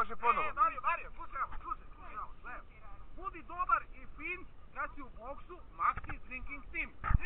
Može ponovo. Mario, slušaj, sve. Budi dobar i fin kad si u boksu Maxi Drinking Team.